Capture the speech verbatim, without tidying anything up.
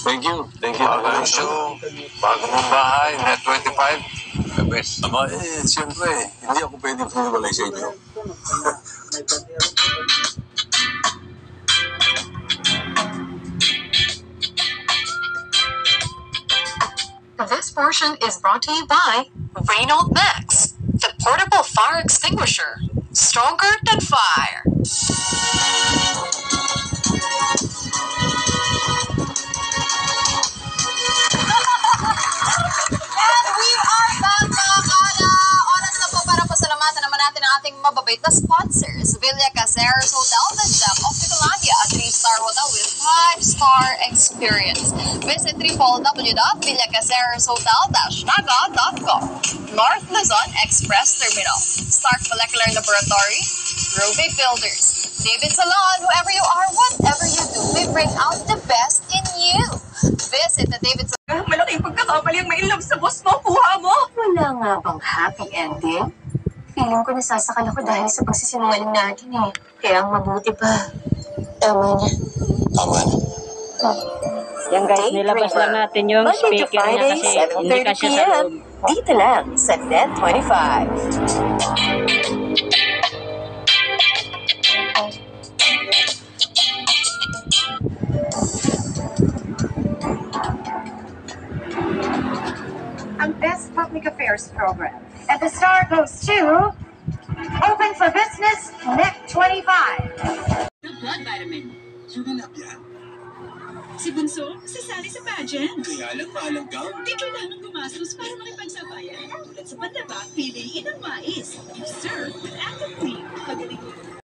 Thank you. Thank you. Bagong show, bago mong bahay, net twenty-five. The best. Aba, eh, siyempre, hindi ako pwede pumiwalay sa inyo. This portion is brought to you by Reynolds Max, the portable fire extinguisher, stronger than fire. And we are back, mga kada. Oras na po para pasalamatan naman natin ang ating mababait na sponsors. Villa Caceres Hotel, the gem of Nicolandia, a three-star hotel with five-star experience. Visit w w w dot villa caceres hotel dash naga dot com. North Luzon Express Terminal, Stark Molecular Laboratory, Ruby Builders, David Salon. Whoever you are, whatever you do, we bring out the best in you. Visit the David Salon. Malaking pagkakamali ang ma-inlove sa boss mo. Kuha mo. Wala nga bang happy ending? Feeling ko nasasakal ako dahil sa pagsisinungaling natin eh. Kaya ang mabuti pa. Tama na. Tama na. Yan guys, nilabas lang natin yung Monday to speaker niya Friday, kasi seven hindi thirty kasi p sa m loob. Dito lang sa net twenty-five. Ang Best Public Affairs Program. And the star goes to Open for Business Net twenty-five. The blood vitamin. Suminap yan. Si Bunso, sasali sa pageant. Kaya lang maalang gown. Di kailangan gumastos para makipagsabayan. Tulad sa pandaba, piliin ang mais. You serve with active clean. Pagaling